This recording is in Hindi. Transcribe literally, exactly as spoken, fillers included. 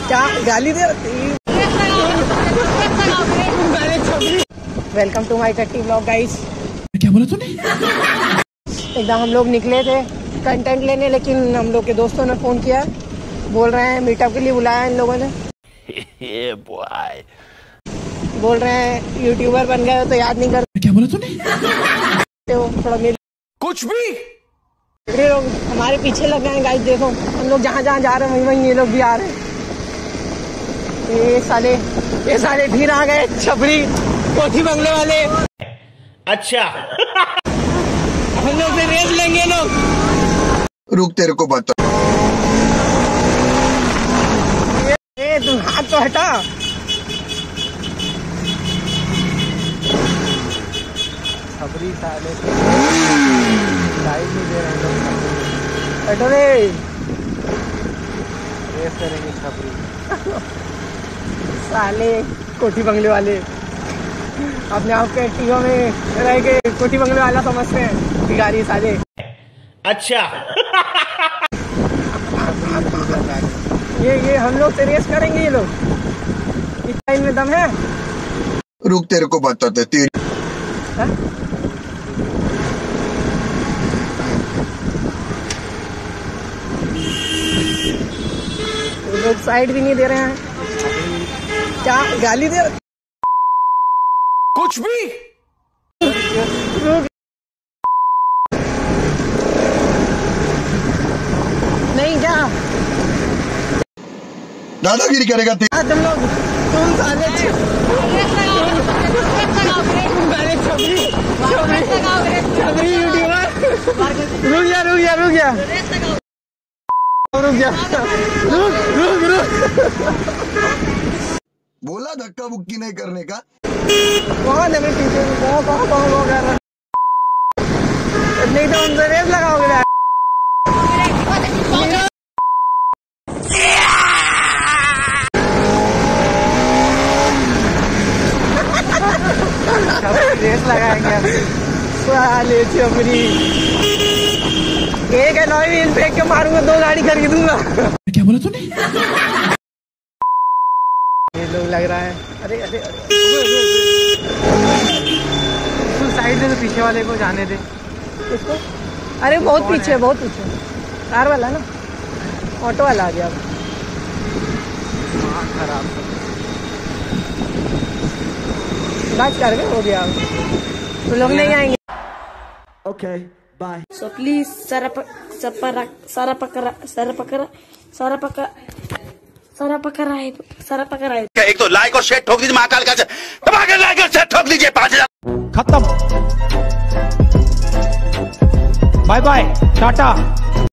क्या गाली दे। वेलकम टू माई टट्टी ब्लॉग गाइस। क्या बोला तूने? एकदम हम लोग निकले थे कंटेंट लेने, लेकिन हम लोग के दोस्तों ने फोन किया, बोल रहे हैं मीटअप के लिए बुलाया इन लोगों ने। बोल रहे हैं यूट्यूबर बन गए हो तो याद नहीं करते। क्या बोला तूने? हो थोड़ा मिल कुछ भी लोग हमारे पीछे लग गए हैं गाइस। देखो हम लोग जहाँ जहाँ जा रहे हैं वहीं वहीं ये लोग भी आ रहे हैं। ये साले ये साले फिर आ गए छपरी कोठी बंगले वाले। अच्छा हम लोग से रेस लेंगे लोग। रुक तेरे को बता। ये तुम हाथ तो हटा। छपरी साले लाइट नहीं दे रहे लोग। हटो रे, रेस करेंगे छपरी साले कोठी बंगले वाले। अपने आप के टीओ में रह के कोठी बंगले वाला समझते हैं भिखारी साले। अच्छा ये ये हम लोग से रेस करेंगे ये लोग। इतना इनमें दम है। रुक तेरे को बताते तेरी। हा? ये लोग साइड भी नहीं दे रहे हैं। क्या गाली दे। कुछ भी नहीं क्या दादागिरी करेगा तेरी। तुम लोग तुम साले छपरी यूट्यूबर। रुक जा रुक जा रुक जा रुक जा रुक रुक रुक। बोला धक्का बुक्की नहीं करने का। कौन है मेरे पीछे? कौन कौन कौन कौन कर रहा? नहीं तो हमसे रेस लगाओगे। रेस लगाएंगे साले छपरी। एक है नॉई व्हील फेंक के मारूंगा, दो गाड़ी खरीदूंगा। क्या बोला तूने? ये लोग लग रहा है। अरे अरे अरे साइड से तो पीछे वाले को जाने दे। किसको? अरे बहुत पीछे बहुत पीछे कार वाला ना, ऑटो वाला आ गया। खराब बात कर गए हो गया। तो लोग नहीं आएंगे। Okay bye. सो प्लीज सारा सारा सारा पकड़ा सारा पकड़ा सारा पका सारा पकड़ा है सारा पकड़ा है। एक तो लाइक और शेयर ठोक दीजिए, महाकाल का दबा के लाइक और शेयर ठोक दीजिए। पाँच हजार खत्म। Bye bye Tata.